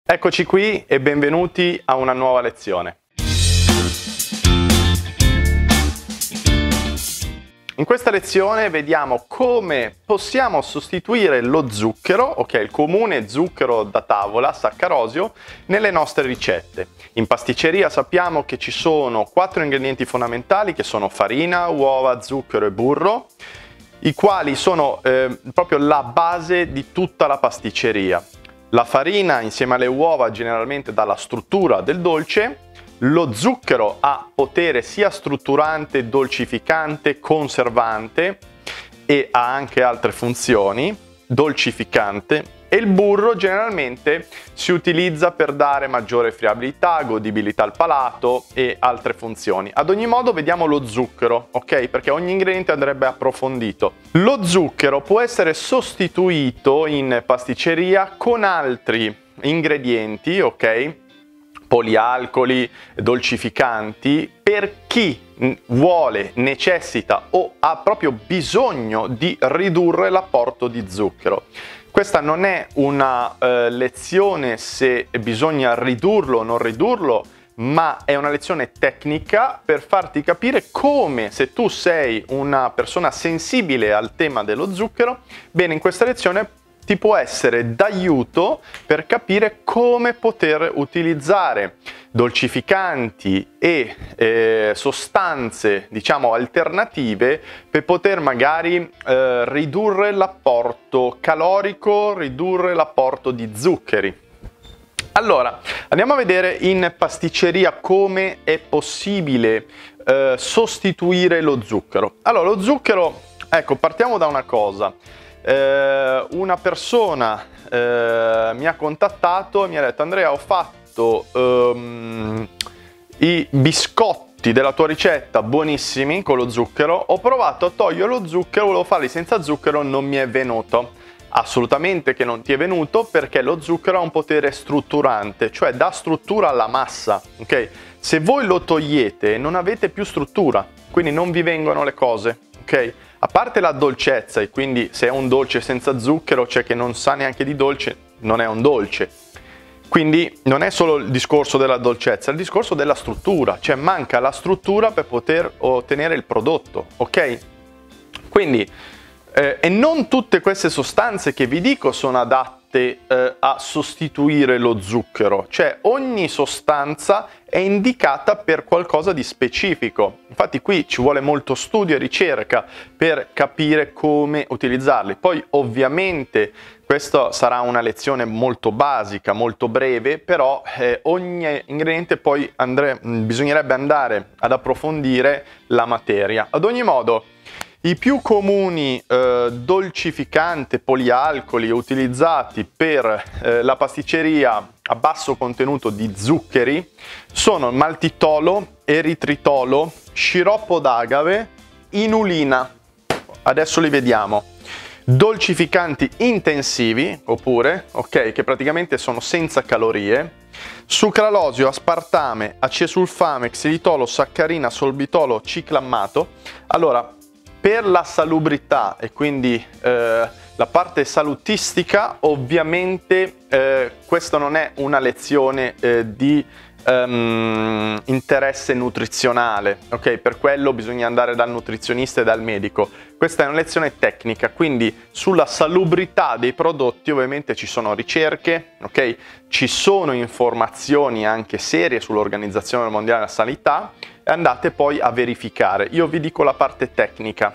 Eccoci qui e benvenuti a una nuova lezione. In questa lezione vediamo come possiamo sostituire lo zucchero, ok, il comune zucchero da tavola, saccarosio, nelle nostre ricette. In pasticceria sappiamo che ci sono 4 ingredienti fondamentali che sono farina, uova, zucchero e burro, i quali sono proprio la base di tutta la pasticceria. La farina insieme alle uova generalmente dà la struttura del dolce, lo zucchero ha potere sia strutturante, dolcificante, conservante e ha anche altre funzioni, dolcificante, e il burro generalmente si utilizza per dare maggiore friabilità, godibilità al palato e altre funzioni. Ad ogni modo vediamo lo zucchero, ok? Perché ogni ingrediente andrebbe approfondito. Lo zucchero può essere sostituito in pasticceria con altri ingredienti, ok? Polialcoli, dolcificanti, per chi vuole, necessita o ha proprio bisogno di ridurre l'apporto di zucchero. Questa non è una lezione se bisogna ridurlo o non ridurlo, ma è una lezione tecnica per farti capire come, se tu sei una persona sensibile al tema dello zucchero, bene, in questa lezione ti può essere d'aiuto per capire come poter utilizzare dolcificanti e sostanze, diciamo, alternative per poter magari ridurre l'apporto calorico, ridurre l'apporto di zuccheri. Allora, andiamo a vedere in pasticceria come è possibile sostituire lo zucchero. Allora, lo zucchero, ecco, partiamo da una cosa. Una persona mi ha contattato e mi ha detto: Andrea, ho fatto i biscotti della tua ricetta buonissimi con lo zucchero, ho provato a togliere lo zucchero, volevo farli senza zucchero, non mi è venuto. Assolutamente che non ti è venuto, perché lo zucchero ha un potere strutturante, cioè dà struttura alla massa, ok? Se voi lo togliete non avete più struttura, quindi non vi vengono le cose, ok? A parte la dolcezza, e quindi se è un dolce senza zucchero, cioè che non sa neanche di dolce, non è un dolce. Quindi non è solo il discorso della dolcezza, è il discorso della struttura, cioè manca la struttura per poter ottenere il prodotto, ok? Quindi, e non tutte queste sostanze che vi dico sono adatte a sostituire lo zucchero, cioè ogni sostanza è indicata per qualcosa di specifico. Infatti qui ci vuole molto studio e ricerca per capire come utilizzarli. Poi ovviamente questa sarà una lezione molto basica, molto breve, però ogni ingrediente poi bisognerebbe andare ad approfondire la materia. Ad ogni modo, i più comuni dolcificanti polialcoli utilizzati per la pasticceria a basso contenuto di zuccheri sono maltitolo, eritritolo, sciroppo d'agave, inulina. Adesso li vediamo. Dolcificanti intensivi, oppure, ok, che praticamente sono senza calorie, sucralosio, aspartame, acesulfame, xilitolo, saccarina, solbitolo, ciclammato. Allora, per la salubrità e quindi la parte salutistica, ovviamente questa non è una lezione di interesse nutrizionale, ok? Per quello bisogna andare dal nutrizionista e dal medico. Questa è una lezione tecnica, quindi sulla salubrità dei prodotti ovviamente ci sono ricerche, ok? Ci sono informazioni anche serie sull'Organizzazione Mondiale della Sanità, e andate poi a verificare. Io vi dico la parte tecnica.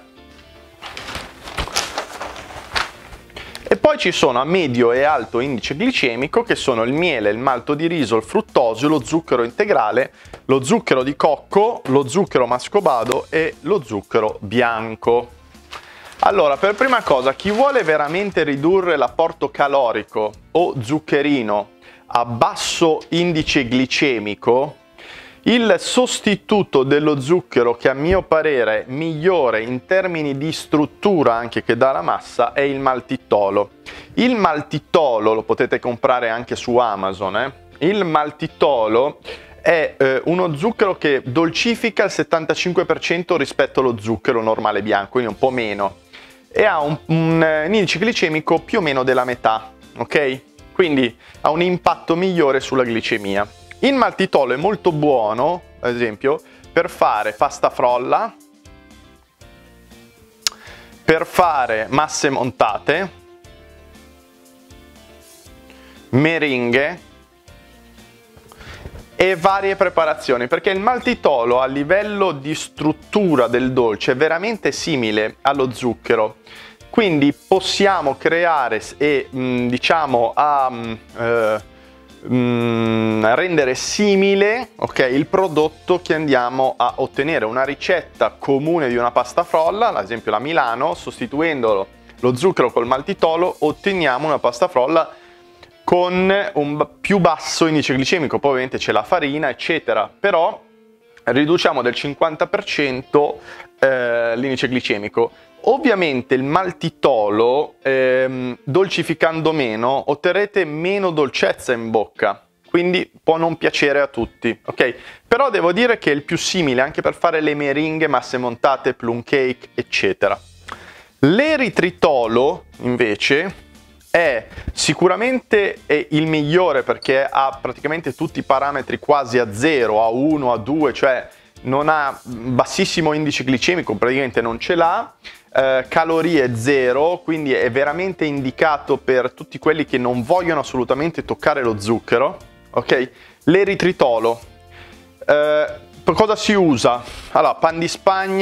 E poi ci sono a medio e alto indice glicemico, che sono il miele, il malto di riso, il fruttosio, lo zucchero integrale, lo zucchero di cocco, lo zucchero mascobado e lo zucchero bianco. Allora, per prima cosa, chi vuole veramente ridurre l'apporto calorico o zuccherino a basso indice glicemico, il sostituto dello zucchero che a mio parere è migliore in termini di struttura anche che dà la massa è il maltitolo. Il maltitolo lo potete comprare anche su Amazon. Il maltitolo è uno zucchero che dolcifica il 75% rispetto allo zucchero normale bianco, quindi un po' meno, e ha un indice glicemico più o meno della metà, ok? quindi ha un impatto migliore sulla glicemia. Il maltitolo è molto buono, ad esempio, per fare pasta frolla, per fare masse montate, meringhe e varie preparazioni, perché il maltitolo a livello di struttura del dolce è veramente simile allo zucchero, quindi possiamo creare e rendere simile, ok, il prodotto che andiamo a ottenere. Una ricetta comune di una pasta frolla, ad esempio la Milano, sostituendo lo zucchero col maltitolo otteniamo una pasta frolla con un più basso indice glicemico. Poi ovviamente c'è la farina eccetera, però riduciamo del 50% l'indice glicemico. Ovviamente il maltitolo, dolcificando meno, otterrete meno dolcezza in bocca, quindi può non piacere a tutti, ok? Però devo dire che è il più simile anche per fare le meringhe, masse montate, plum cake, eccetera. L'eritritolo, invece, è sicuramente il migliore perché ha praticamente tutti i parametri quasi a 0, a 1, a 2, cioè non ha bassissimo indice glicemico, praticamente non ce l'ha, calorie 0, quindi è veramente indicato per tutti quelli che non vogliono assolutamente toccare lo zucchero, ok? L'eritritolo, per cosa si usa? Allora, pan di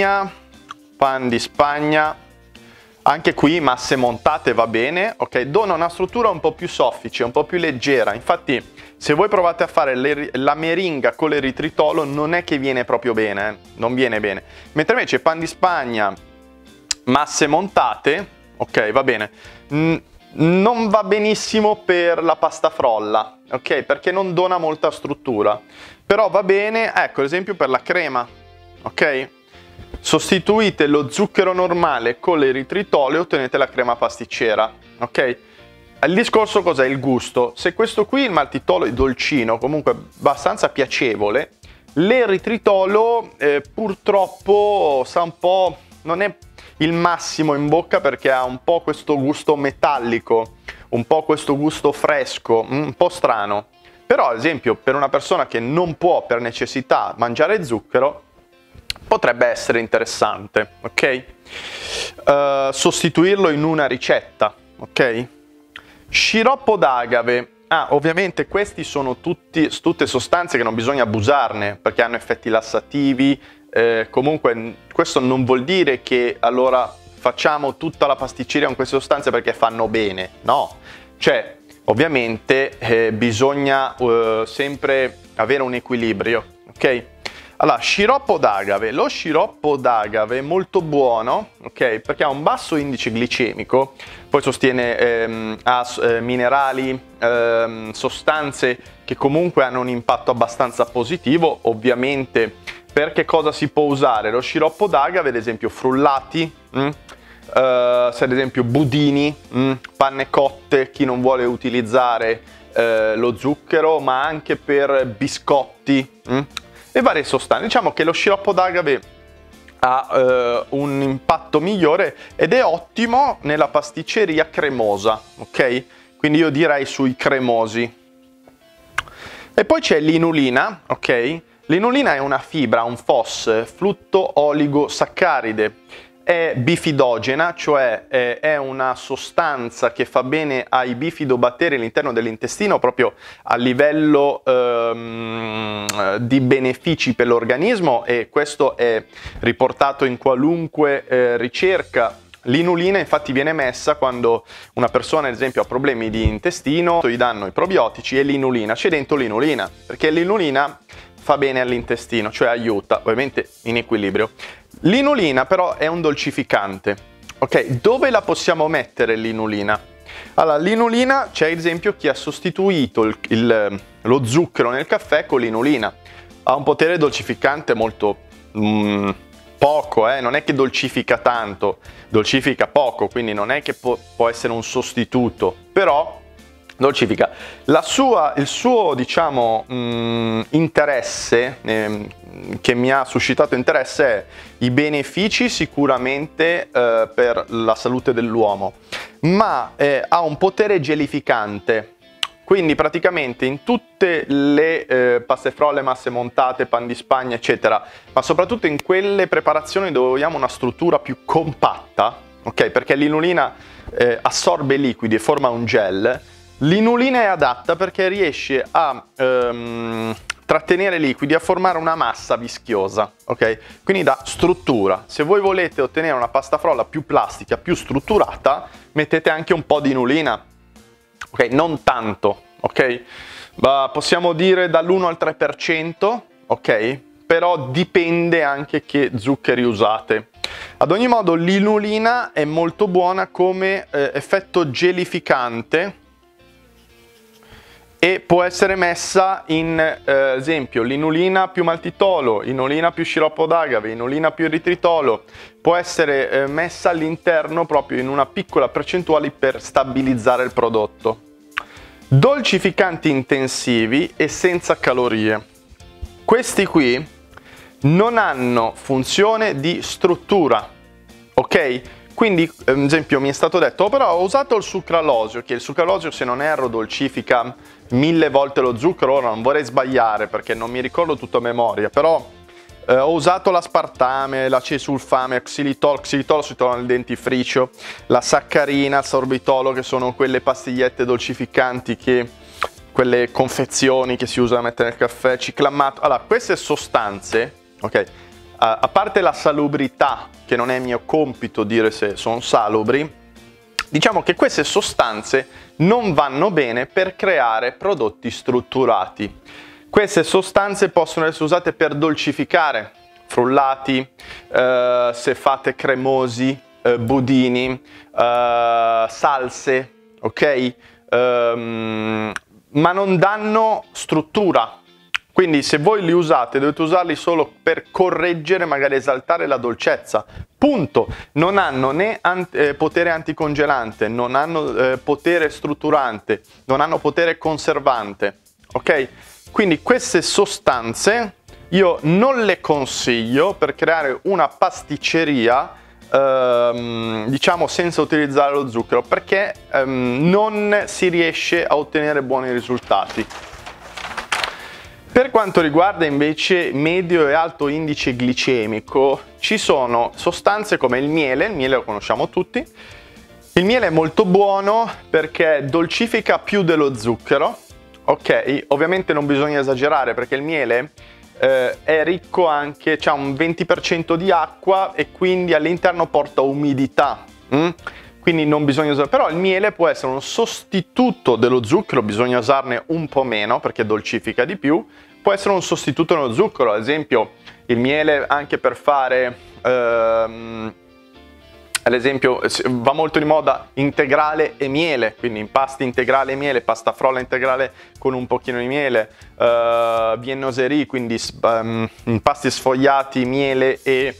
Spagna, anche qui masse montate va bene, ok? Dona una struttura un po' più soffice, un po' più leggera, infatti se voi provate a fare la meringa con l'eritritolo non è che viene proprio bene, non viene bene, mentre invece pan di Spagna, masse montate, ok, va bene, non va benissimo per la pasta frolla, ok, perché non dona molta struttura, però va bene, ecco, ad esempio per la crema, ok? Sostituite lo zucchero normale con l'eritritolo e ottenete la crema pasticcera, ok? Il discorso cos'è? Il gusto. Se questo qui, il maltitolo, è dolcino, comunque abbastanza piacevole, l'eritritolo purtroppo sa un po', non è il massimo in bocca perché ha un po' questo gusto metallico, un po' questo gusto fresco, un po' strano. Però ad esempio per una persona che non può per necessità mangiare zucchero, potrebbe essere interessante, ok? Sostituirlo in una ricetta, ok? Sciroppo d'agave. Ovviamente questi sono tutte sostanze che non bisogna abusarne perché hanno effetti lassativi, comunque questo non vuol dire che allora facciamo tutta la pasticceria con queste sostanze perché fanno bene, no, cioè ovviamente bisogna sempre avere un equilibrio, ok? Allora, sciroppo d'agave. Lo sciroppo d'agave è molto buono, ok? Perché ha un basso indice glicemico, poi sostiene minerali, sostanze che comunque hanno un impatto abbastanza positivo. Ovviamente, per che cosa si può usare? Lo sciroppo d'agave, ad esempio, frullati, se ad esempio budini, panne cotte, chi non vuole utilizzare lo zucchero, ma anche per biscotti, e varie sostanze. Diciamo che lo sciroppo d'agave ha un impatto migliore ed è ottimo nella pasticceria cremosa, ok? Quindi io direi sui cremosi. E poi c'è l'inulina, ok? L'inulina è una fibra, un FOS, frutto oligosaccaride. È bifidogena, cioè è una sostanza che fa bene ai bifidobatteri all'interno dell'intestino proprio a livello di benefici per l'organismo, e questo è riportato in qualunque ricerca. L'inulina infatti viene messa quando una persona ad esempio ha problemi di intestino, gli danno i probiotici e l'inulina, c'è dentro l'inulina, perché l'inulina fa bene all'intestino, cioè aiuta, ovviamente in equilibrio. L'inulina però è un dolcificante, ok? Dove la possiamo mettere l'inulina? Allora, l'inulina, c'è ad esempio chi ha sostituito lo zucchero nel caffè con l'inulina. Ha un potere dolcificante molto poco, non è che dolcifica tanto, dolcifica poco, quindi non è che può essere un sostituto, però dolcifica. Il suo diciamo interesse che mi ha suscitato interesse è i benefici sicuramente per la salute dell'uomo, ma ha un potere gelificante, Quindi praticamente in tutte le paste frolle, masse montate, pan di Spagna, eccetera, ma soprattutto in quelle preparazioni dove vogliamo una struttura più compatta, ok? Perché l'inulina assorbe i liquidi e forma un gel. L'inulina è adatta perché riesce a trattenere liquidi, a formare una massa vischiosa, ok? Quindi dà struttura. Se voi volete ottenere una pasta frolla più plastica, più strutturata, mettete anche un po' di inulina, ok? Non tanto, ok? Ma possiamo dire dall'1 al 3%, ok? Però dipende anche che zuccheri usate. Ad ogni modo l'inulina è molto buona come effetto gelificante e può essere messa in esempio l'inulina più maltitolo, inulina più sciroppo d'agave, inulina più eritritolo, può essere messa all'interno proprio in una piccola percentuale per stabilizzare il prodotto. Dolcificanti intensivi e senza calorie. Questi qui non hanno funzione di struttura, ok? Quindi, ad esempio, mi è stato detto, però ho usato il sucralosio, che il sucralosio, se non erro, dolcifica 1000 volte lo zucchero. Ora non vorrei sbagliare perché non mi ricordo tutto a memoria, però ho usato l'aspartame, l'acesulfame, xilitolo si trova nel dentifricio, la saccarina, il sorbitolo, che sono quelle pastigliette dolcificanti quelle confezioni che si usano a mettere nel caffè, ciclamato. Allora, queste sostanze, ok? A parte la salubrità, che non è mio compito dire se sono salubri, diciamo che queste sostanze non vanno bene per creare prodotti strutturati. Queste sostanze possono essere usate per dolcificare frullati, se fate cremosi, budini, salse, ok? Ma non danno struttura. Quindi se voi li usate dovete usarli solo per correggere, magari esaltare la dolcezza. Punto. Non hanno né potere anticongelante, non hanno potere strutturante, non hanno potere conservante. Ok? Quindi queste sostanze io non le consiglio per creare una pasticceria diciamo senza utilizzare lo zucchero, perché non si riesce a ottenere buoni risultati. Per quanto riguarda invece medio e alto indice glicemico, ci sono sostanze come il miele lo conosciamo tutti. Il miele è molto buono perché dolcifica più dello zucchero, ok? Ovviamente non bisogna esagerare perché il miele è ricco anche, c'ha un 20% di acqua e quindi all'interno porta umidità. Quindi non bisogna usare, però il miele può essere un sostituto dello zucchero, bisogna usarne un po' meno perché dolcifica di più, può essere un sostituto dello zucchero, ad esempio il miele anche per fare, ad esempio va molto di moda integrale e miele, quindi impasti integrale e miele, pasta frolla integrale con un pochino di miele, viennoiserie, quindi impasti sfogliati, miele e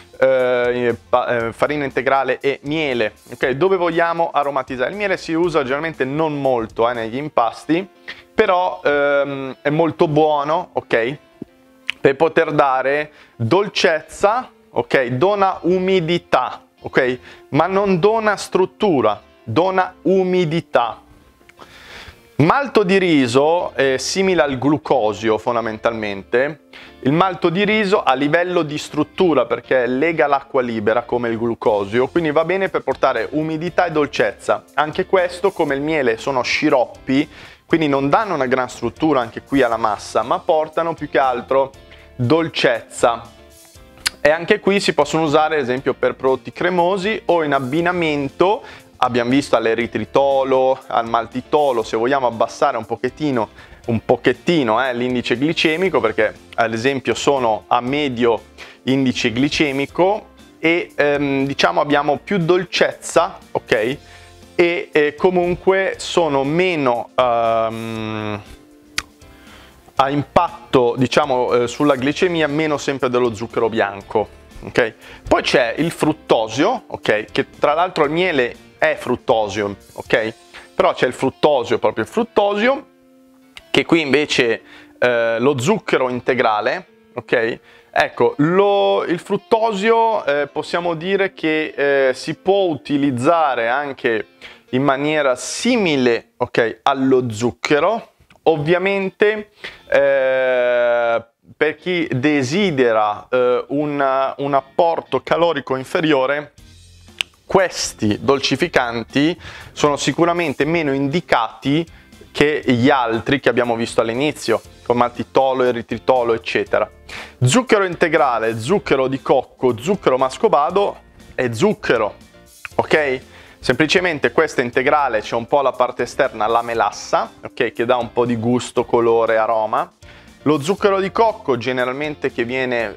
farina integrale e miele, ok? Dove vogliamo aromatizzare. Il miele si usa generalmente non molto negli impasti, però è molto buono, ok? Per poter dare dolcezza, ok? Dona umidità, ok? Ma non dona struttura, dona umidità. Malto di riso è simile al glucosio fondamentalmente. Il malto di riso a livello di struttura perché lega l'acqua libera come il glucosio, quindi va bene per portare umidità e dolcezza. Anche questo, come il miele, sono sciroppi, quindi non danno una gran struttura anche qui alla massa, ma portano più che altro dolcezza. E anche qui si possono usare ad esempio per prodotti cremosi o in abbinamento. Abbiamo visto all'eritritolo, al maltitolo, se vogliamo abbassare un pochettino l'indice glicemico, perché ad esempio sono a medio indice glicemico e diciamo abbiamo più dolcezza, ok? E comunque sono meno a impatto, diciamo, sulla glicemia, meno sempre dello zucchero bianco, ok? Poi c'è il fruttosio, ok? Che tra l'altro il miele è fruttosio, ok? Però c'è il fruttosio, proprio il fruttosio, che qui invece lo zucchero integrale, ok? Ecco, il fruttosio possiamo dire che si può utilizzare anche in maniera simile, ok, allo zucchero. Ovviamente per chi desidera un apporto calorico inferiore, questi dolcificanti sono sicuramente meno indicati che gli altri che abbiamo visto all'inizio, come maltitolo, eritritolo, eccetera. Zucchero integrale, zucchero di cocco, zucchero mascobado è zucchero, ok? Semplicemente questo integrale c'è un po' la parte esterna, la melassa, ok? Che dà un po' di gusto, colore, aroma. Lo zucchero di cocco generalmente che viene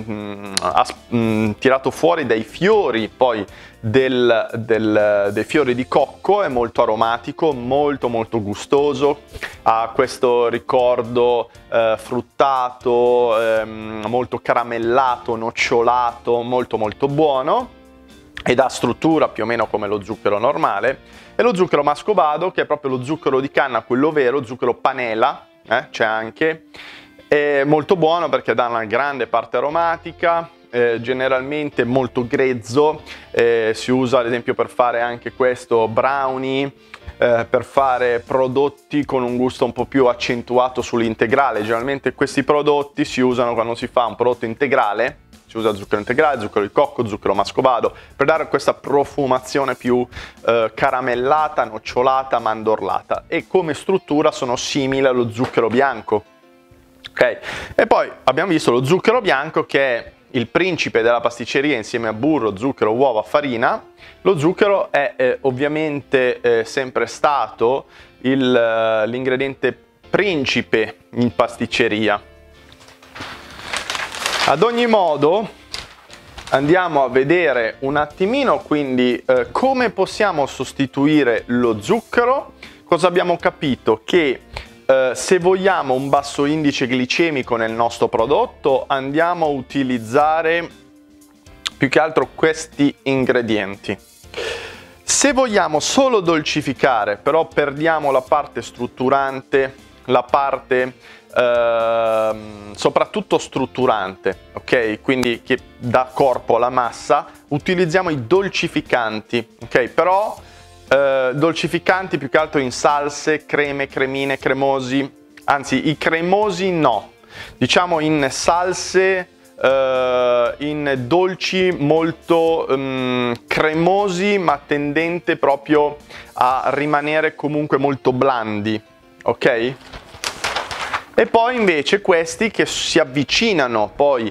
tirato fuori dai fiori poi dei fiori di cocco è molto aromatico, molto gustoso, ha questo ricordo fruttato, molto caramellato, nocciolato, molto buono, ed ha struttura più o meno come lo zucchero normale. E lo zucchero mascobado, che è proprio lo zucchero di canna, quello vero, zucchero panela, c'è anche, è molto buono perché dà una grande parte aromatica, generalmente molto grezzo, si usa ad esempio per fare anche questo brownie, per fare prodotti con un gusto un po' più accentuato sull'integrale. Generalmente questi prodotti si usano quando si fa un prodotto integrale, si usa zucchero integrale, zucchero di cocco, zucchero mascobado, per dare questa profumazione più caramellata, nocciolata, mandorlata, e come struttura sono simili allo zucchero bianco. Ok, e poi abbiamo visto lo zucchero bianco, che è il principe della pasticceria insieme a burro, zucchero, uova, farina. Lo zucchero è ovviamente sempre stato l'ingrediente principe in pasticceria. Ad ogni modo andiamo a vedere un attimino quindi come possiamo sostituire lo zucchero. Cosa abbiamo capito? Che se vogliamo un basso indice glicemico nel nostro prodotto, andiamo a utilizzare più che altro questi ingredienti. Se vogliamo solo dolcificare, però perdiamo la parte strutturante, la parte soprattutto strutturante, ok? Quindi che dà corpo alla massa, utilizziamo i dolcificanti, ok? Però dolcificanti più che altro in salse, creme, cremine, cremosi, anzi i cremosi no, diciamo in salse, in dolci molto cremosi, ma tendente proprio a rimanere comunque molto blandi, ok? E poi invece questi che si avvicinano poi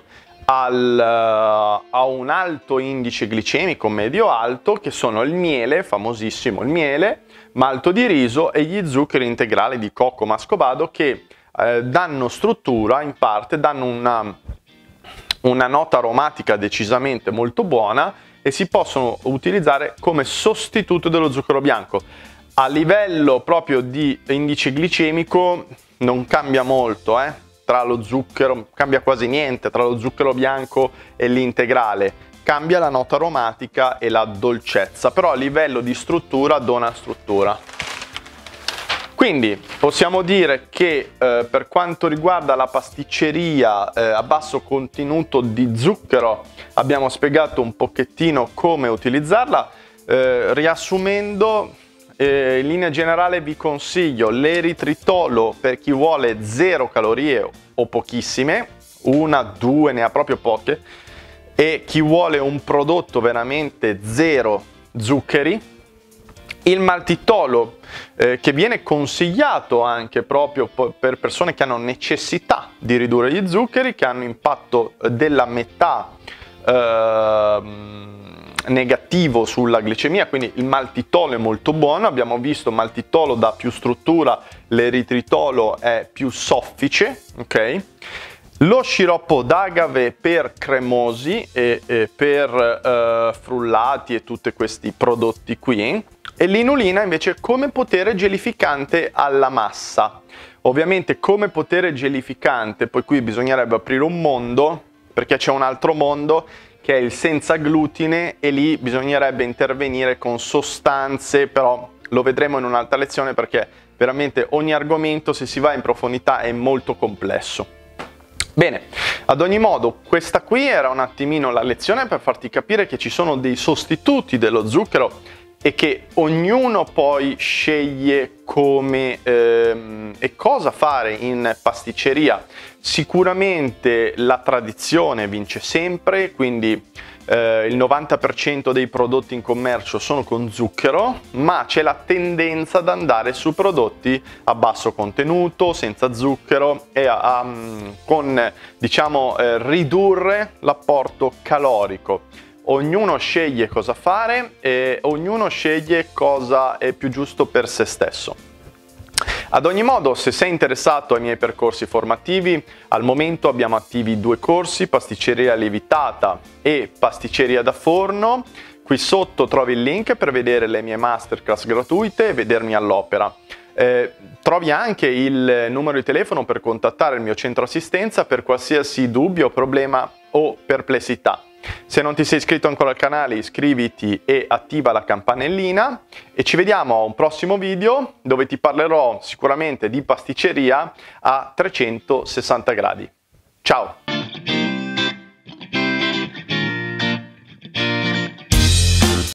a un alto indice glicemico medio-alto, che sono il miele, famosissimo il miele, malto di riso e gli zuccheri integrali di cocco mascobado, che danno struttura, in parte danno una nota aromatica decisamente molto buona e si possono utilizzare come sostituto dello zucchero bianco. A livello proprio di indice glicemico non cambia molto, tra lo zucchero, cambia quasi niente tra lo zucchero bianco e l'integrale, cambia la nota aromatica e la dolcezza, però a livello di struttura dona struttura. Quindi possiamo dire che per quanto riguarda la pasticceria a basso contenuto di zucchero abbiamo spiegato un pochettino come utilizzarla. Riassumendo, in linea generale vi consiglio l'eritritolo per chi vuole 0 calorie o pochissime, 1-2 ne ha proprio poche, e chi vuole un prodotto veramente 0 zuccheri. Il maltitolo che viene consigliato anche proprio per persone che hanno necessità di ridurre gli zuccheri, che hanno impatto della metà negativo sulla glicemia, quindi il maltitolo è molto buono. Abbiamo visto il maltitolo dà più struttura, l'eritritolo è più soffice, ok? Lo sciroppo d'agave per cremosi e per frullati e tutti questi prodotti qui, e l'inulina invece come potere gelificante alla massa. Ovviamente come potere gelificante, poi qui bisognerebbe aprire un mondo, perché c'è un altro mondo che è il senza glutine, e lì bisognerebbe intervenire con sostanze, però lo vedremo in un'altra lezione, perché veramente ogni argomento, se si va in profondità, è molto complesso. Bene, ad ogni modo questa qui era un attimino la lezione per farti capire che ci sono dei sostituti dello zucchero e che ognuno poi sceglie come e cosa fare in pasticceria. Sicuramente la tradizione vince sempre, quindi il 90% dei prodotti in commercio sono con zucchero, ma c'è la tendenza ad andare su prodotti a basso contenuto, senza zucchero e con, diciamo, ridurre l'apporto calorico. Ognuno sceglie cosa fare e ognuno sceglie cosa è più giusto per se stesso. Ad ogni modo, se sei interessato ai miei percorsi formativi, al momento abbiamo attivi 2 corsi, pasticceria lievitata e pasticceria da forno. Qui sotto trovi il link per vedere le mie masterclass gratuite e vedermi all'opera. Trovi anche il numero di telefono per contattare il mio centro assistenza per qualsiasi dubbio, problema o perplessità. Se non ti sei iscritto ancora al canale, iscriviti e attiva la campanellina e ci vediamo a un prossimo video dove ti parlerò sicuramente di pasticceria a 360 gradi. Ciao!